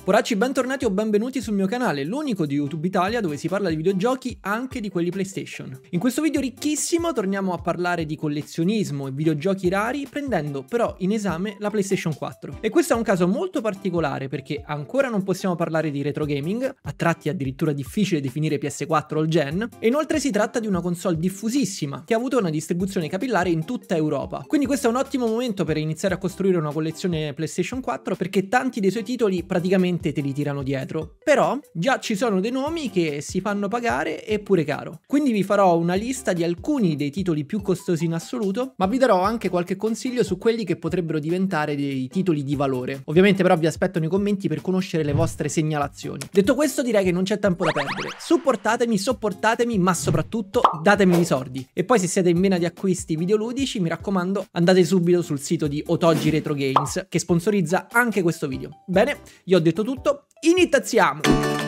Poracci, bentornati o benvenuti sul mio canale, l'unico di YouTube Italia dove si parla di videogiochi anche di quelli PlayStation. In questo video ricchissimo torniamo a parlare di collezionismo e videogiochi rari, prendendo però in esame la PlayStation 4. E questo è un caso molto particolare perché ancora non possiamo parlare di retro gaming, a tratti addirittura difficile definire PS4 all gen, e inoltre si tratta di una console diffusissima che ha avuto una distribuzione capillare in tutta Europa. Quindi questo è un ottimo momento per iniziare a costruire una collezione PlayStation 4 perché tanti dei suoi titoli praticamente te li tirano dietro, però già ci sono dei nomi che si fanno pagare eppure caro. Quindi vi farò una lista di alcuni dei titoli più costosi in assoluto, ma vi darò anche qualche consiglio su quelli che potrebbero diventare dei titoli di valore. Ovviamente però vi aspetto nei commenti per conoscere le vostre segnalazioni. Detto questo, direi che non c'è tempo da perdere. Supportatemi, sopportatemi, ma soprattutto datemi i soldi. E poi se siete in vena di acquisti videoludici, mi raccomando, andate subito sul sito di Otogi Retro Games che sponsorizza anche questo video. Bene, io ho detto tutto, iniziamo!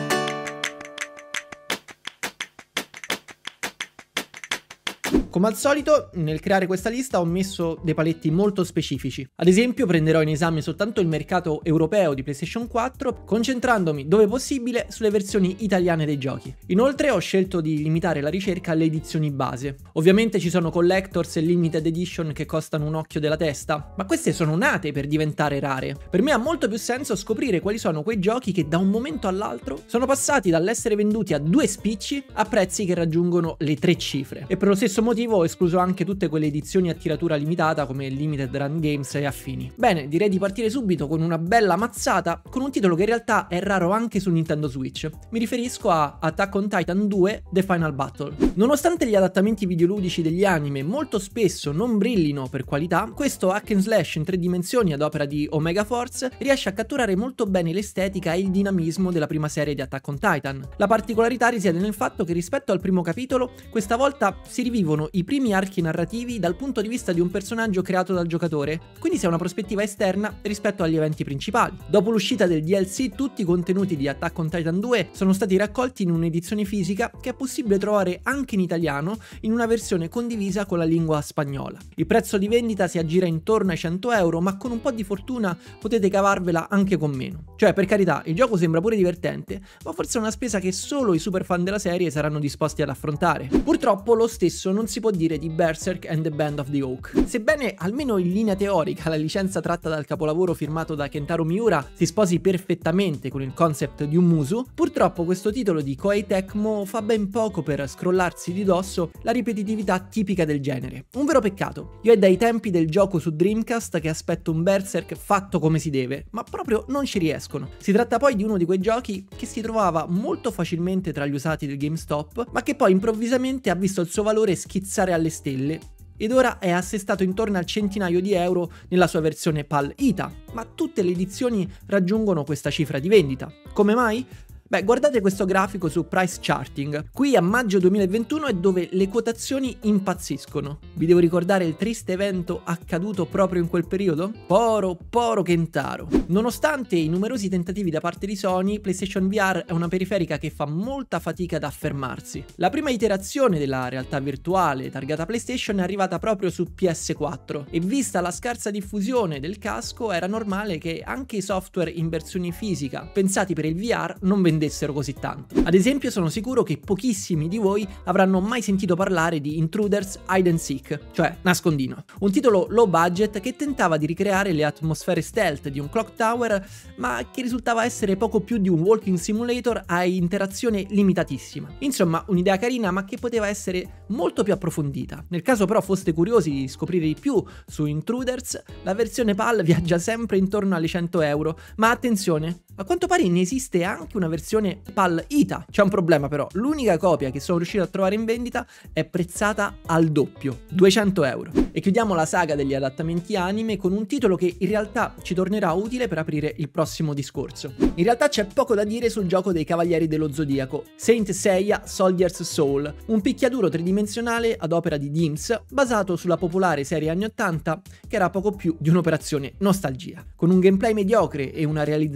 Come al solito, nel creare questa lista ho messo dei paletti molto specifici. Ad esempio, prenderò in esame soltanto il mercato europeo di PlayStation 4, concentrandomi, dove possibile, sulle versioni italiane dei giochi. Inoltre ho scelto di limitare la ricerca alle edizioni base. Ovviamente ci sono collectors e limited edition che costano un occhio della testa, ma queste sono nate per diventare rare. Per me ha molto più senso scoprire quali sono quei giochi che da un momento all'altro sono passati dall'essere venduti a 2 spicci a prezzi che raggiungono le 3 cifre. E per lo stesso motivo ho escluso anche tutte quelle edizioni a tiratura limitata come Limited Run Games e affini. Bene, direi di partire subito con una bella mazzata con un titolo che in realtà è raro anche su Nintendo Switch. Mi riferisco a Attack on Titan 2 The Final Battle. Nonostante gli adattamenti videoludici degli anime molto spesso non brillino per qualità, questo hack and slash in 3 dimensioni ad opera di Omega Force riesce a catturare molto bene l'estetica e il dinamismo della prima serie di Attack on Titan. La particolarità risiede nel fatto che rispetto al primo capitolo, questa volta si rivivono i primi archi narrativi dal punto di vista di un personaggio creato dal giocatore, quindi si ha una prospettiva esterna rispetto agli eventi principali. Dopo l'uscita del DLC, tutti i contenuti di Attack on Titan 2 sono stati raccolti in un'edizione fisica che è possibile trovare anche in italiano in una versione condivisa con la lingua spagnola. Il prezzo di vendita si aggira intorno ai 100 euro, ma con un po' di fortuna potete cavarvela anche con meno. Cioè, per carità, il gioco sembra pure divertente, ma forse è una spesa che solo i super fan della serie saranno disposti ad affrontare. Purtroppo lo stesso non si può dire di Berserk and the Band of the Oak. Sebbene almeno in linea teorica la licenza tratta dal capolavoro firmato da Kentaro Miura si sposi perfettamente con il concept di un musu, purtroppo questo titolo di Koei Tecmo fa ben poco per scrollarsi di dosso la ripetitività tipica del genere. Un vero peccato. Io è dai tempi del gioco su Dreamcast che aspetto un Berserk fatto come si deve, ma proprio non ci riescono. Si tratta poi di uno di quei giochi che si trovava molto facilmente tra gli usati del GameStop, ma che poi improvvisamente ha visto il suo valore schizzare alle stelle ed ora è assestato intorno al centinaio di euro nella sua versione PAL ITA, ma tutte le edizioni raggiungono questa cifra di vendita. Come mai? Beh, guardate questo grafico su Price Charting. Qui a maggio 2021 è dove le quotazioni impazziscono. Vi devo ricordare il triste evento accaduto proprio in quel periodo? Poro Kentaro. Nonostante i numerosi tentativi da parte di Sony, PlayStation VR è una periferica che fa molta fatica ad affermarsi. La prima iterazione della realtà virtuale targata PlayStation è arrivata proprio su PS4 e vista la scarsa diffusione del casco era normale che anche i software in versione fisica pensati per il VR non vendessero così tanto. Ad esempio, sono sicuro che pochissimi di voi avranno mai sentito parlare di Intruders Hide and Seek, cioè nascondino, un titolo low budget che tentava di ricreare le atmosfere stealth di un clock tower, ma che risultava essere poco più di un walking simulator a interazione limitatissima. Insomma, un'idea carina ma che poteva essere molto più approfondita. Nel caso però foste curiosi di scoprire di più su Intruders, la versione PAL viaggia sempre intorno alle 100 euro, ma attenzione, a quanto pare ne esiste anche una versione PAL ITA. C'è un problema però, l'unica copia che sono riuscito a trovare in vendita è prezzata al doppio, 200 euro. E chiudiamo la saga degli adattamenti anime con un titolo che in realtà ci tornerà utile per aprire il prossimo discorso. In realtà c'è poco da dire sul gioco dei Cavalieri dello Zodiaco, Saint Seiya Soldier's Soul, un picchiaduro tridimensionale ad opera di Dims, basato sulla popolare serie anni 80 che era poco più di un'operazione nostalgia. Con un gameplay mediocre e una realizzazione tecnica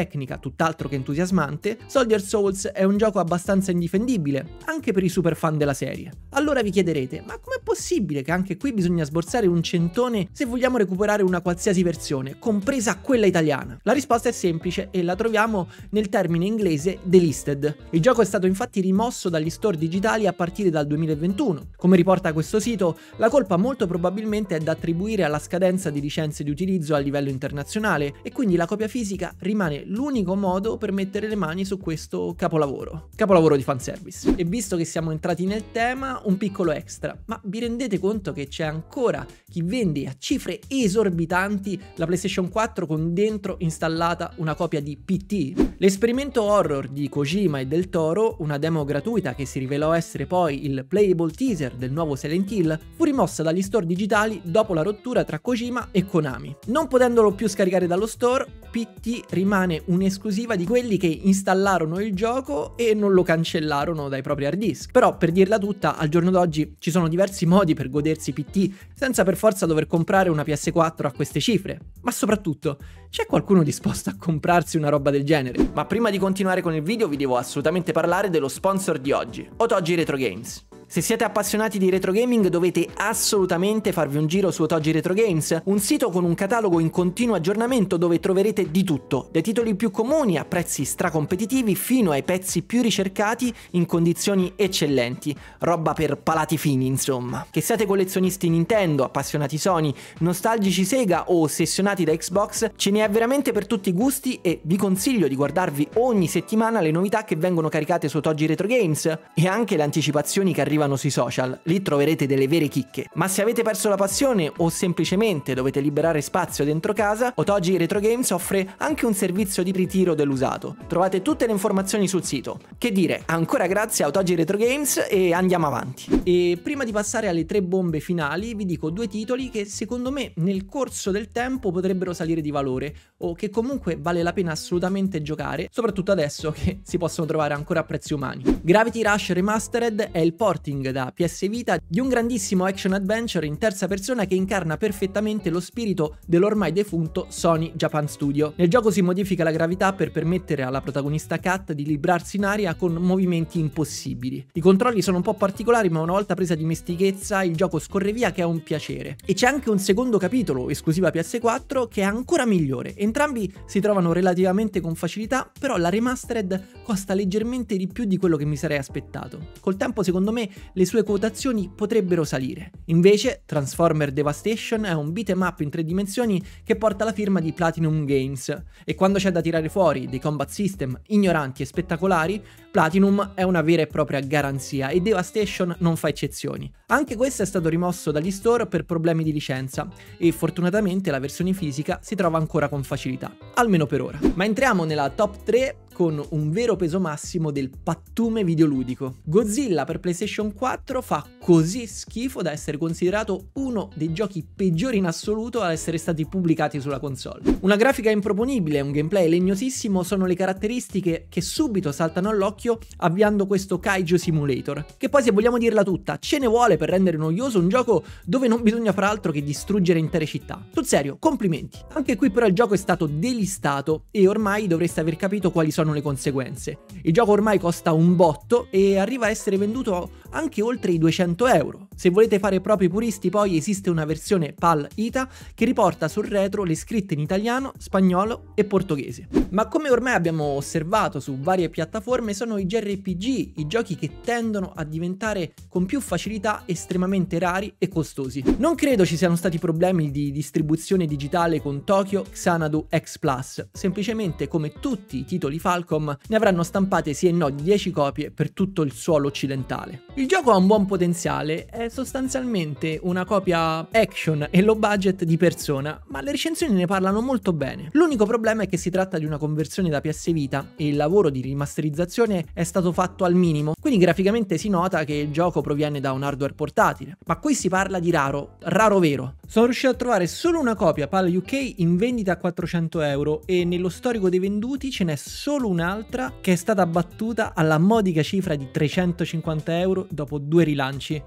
tecnica tutt'altro che entusiasmante, Soldier Souls è un gioco abbastanza indifendibile, anche per i super fan della serie. Allora vi chiederete, ma com'è possibile che anche qui bisogna sborsare un centone se vogliamo recuperare una qualsiasi versione, compresa quella italiana? La risposta è semplice e la troviamo nel termine inglese delisted. Il gioco è stato infatti rimosso dagli store digitali a partire dal 2021. Come riporta questo sito, la colpa molto probabilmente è da attribuire alla scadenza di licenze di utilizzo a livello internazionale e quindi la copia fisica rimane l'unico modo per mettere le mani su questo capolavoro di fanservice. E visto che siamo entrati nel tema, un piccolo extra: ma vi rendete conto che c'è ancora chi vende a cifre esorbitanti la PlayStation 4 con dentro installata una copia di PT? L'esperimento horror di Kojima e del Toro, una demo gratuita che si rivelò essere poi il playable teaser del nuovo Silent Hill, fu rimossa dagli store digitali dopo la rottura tra Kojima e Konami. Non potendolo più scaricare dallo store, PT rimane un'esclusiva di quelli che installarono il gioco e non lo cancellarono dai propri hard disk. Però, per dirla tutta, al giorno d'oggi ci sono diversi modi per godersi PT senza per forza dover comprare una PS4 a queste cifre. Ma soprattutto, c'è qualcuno disposto a comprarsi una roba del genere? Ma prima di continuare con il video vi devo assolutamente parlare dello sponsor di oggi, Otogi Retro Games. Se siete appassionati di retro gaming dovete assolutamente farvi un giro su Otogi Retro Games, un sito con un catalogo in continuo aggiornamento dove troverete di tutto, dai titoli più comuni a prezzi stracompetitivi fino ai pezzi più ricercati in condizioni eccellenti, roba per palati fini insomma. Che siate collezionisti Nintendo, appassionati Sony, nostalgici Sega o ossessionati da Xbox, ce ne è veramente per tutti i gusti e vi consiglio di guardarvi ogni settimana le novità che vengono caricate su Otogi Retro Games e anche le anticipazioni che arrivano sui social, lì troverete delle vere chicche. Ma se avete perso la passione o semplicemente dovete liberare spazio dentro casa, Otogi Retro Games offre anche un servizio di ritiro dell'usato. Trovate tutte le informazioni sul sito. Che dire, ancora grazie a Otogi Retro Games e andiamo avanti. E prima di passare alle 3 bombe finali vi dico 2 titoli che secondo me nel corso del tempo potrebbero salire di valore o che comunque vale la pena assolutamente giocare, soprattutto adesso che si possono trovare ancora a prezzi umani. Gravity Rush Remastered è il porting da PS Vita di un grandissimo action adventure in terza persona che incarna perfettamente lo spirito dell'ormai defunto Sony Japan Studio. Nel gioco si modifica la gravità per permettere alla protagonista Kat di librarsi in aria con movimenti impossibili. I controlli sono un po' particolari, ma una volta presa dimestichezza il gioco scorre via che è un piacere. E c'è anche un secondo capitolo esclusiva PS4 che è ancora migliore. Entrambi si trovano relativamente con facilità, però la remastered costa leggermente di più di quello che mi sarei aspettato. Col tempo secondo me le sue quotazioni potrebbero salire. Invece Transformer Devastation è un beat'em up in 3 dimensioni che porta la firma di Platinum Games e quando c'è da tirare fuori dei combat system ignoranti e spettacolari, Platinum è una vera e propria garanzia e Devastation non fa eccezioni. Anche questo è stato rimosso dagli store per problemi di licenza e fortunatamente la versione fisica si trova ancora con facilità, almeno per ora. Ma entriamo nella top 3 con un vero peso massimo del pattume videoludico. Godzilla per PlayStation 4 fa così schifo da essere considerato uno dei giochi peggiori in assoluto ad essere stati pubblicati sulla console. Una grafica improponibile e un gameplay legnosissimo sono le caratteristiche che subito saltano all'occhio avviando questo Kaiju Simulator, che poi se vogliamo dirla tutta ce ne vuole per rendere noioso un gioco dove non bisogna far altro che distruggere intere città. Sul serio, complimenti. Anche qui però il gioco è stato delistato e ormai dovreste aver capito quali sono le conseguenze. Il gioco ormai costa un botto e arriva a essere venduto anche oltre i 200 euro. Se volete fare proprio i puristi poi esiste una versione PAL ITA che riporta sul retro le scritte in italiano, spagnolo e portoghese. Ma come ormai abbiamo osservato su varie piattaforme sono i JRPG, i giochi che tendono a diventare con più facilità estremamente rari e costosi. Non credo ci siano stati problemi di distribuzione digitale con Tokyo Xanadu X Plus, semplicemente come tutti i titoli Falcom ne avranno stampate sì e no 10 copie per tutto il suolo occidentale. Il gioco ha un buon potenziale, è sostanzialmente una copia action e low budget di Persona, ma le recensioni ne parlano molto bene. L'unico problema è che si tratta di una conversione da PS Vita e il lavoro di rimasterizzazione è stato fatto al minimo, quindi graficamente si nota che il gioco proviene da un hardware portatile. Ma qui si parla di raro vero. Sono riuscito a trovare solo una copia PAL UK in vendita a 400 euro e nello storico dei venduti ce n'è solo un'altra che è stata battuta alla modica cifra di 350 euro dopo 2 rilanci. Se cercate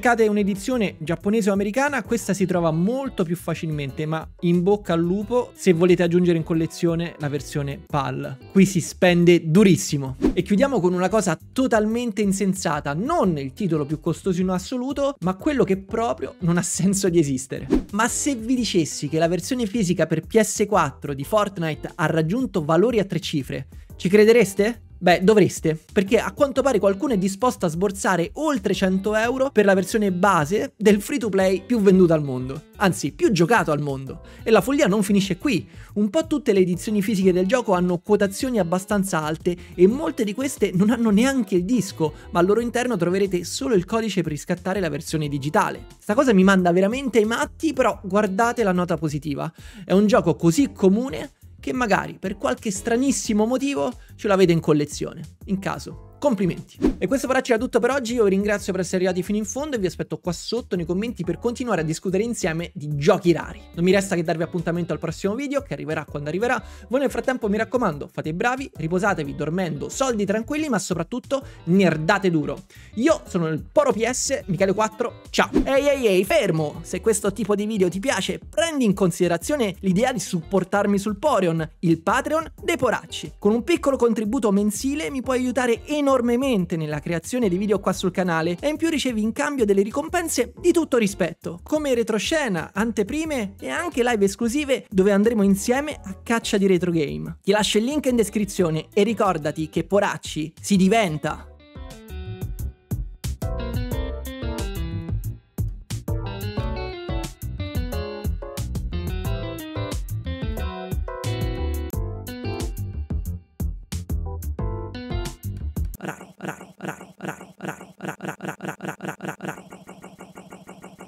cercate un'edizione giapponese o americana, questa si trova molto più facilmente, ma in bocca al lupo se volete aggiungere in collezione la versione PAL. Qui si spende durissimo. E chiudiamo con una cosa totalmente insensata, non il titolo più costoso in assoluto, ma quello che proprio non ha senso di esistere. Ma se vi dicessi che la versione fisica per PS4 di Fortnite ha raggiunto valori a 3 cifre, ci credereste? Beh, dovreste, perché a quanto pare qualcuno è disposto a sborsare oltre 100 euro per la versione base del free-to-play più venduta al mondo, anzi più giocato al mondo. E la follia non finisce qui, un po' tutte le edizioni fisiche del gioco hanno quotazioni abbastanza alte e molte di queste non hanno neanche il disco, ma al loro interno troverete solo il codice per riscattare la versione digitale. Sta cosa mi manda veramente ai matti, però guardate la nota positiva, è un gioco così comune che magari per qualche stranissimo motivo ce l'avete in collezione. In caso, complimenti. E questo Poracci era tutto per oggi, io vi ringrazio per essere arrivati fino in fondo e vi aspetto qua sotto nei commenti per continuare a discutere insieme di giochi rari. Non mi resta che darvi appuntamento al prossimo video, che arriverà quando arriverà. Voi nel frattempo mi raccomando, fate i bravi, riposatevi dormendo soldi tranquilli, ma soprattutto nerdate duro. Io sono il Poro PS, Michele 4, ciao! Ehi, fermo! Se questo tipo di video ti piace, prendi in considerazione l'idea di supportarmi sul Poreon, il Patreon dei Poracci. Con un piccolo contributo mensile mi puoi aiutare enormemente nella creazione di video qua sul canale e in più ricevi in cambio delle ricompense di tutto rispetto, come retroscena, anteprime e anche live esclusive dove andremo insieme a caccia di retro game. Ti lascio il link in descrizione e ricordati che Poracci si diventa.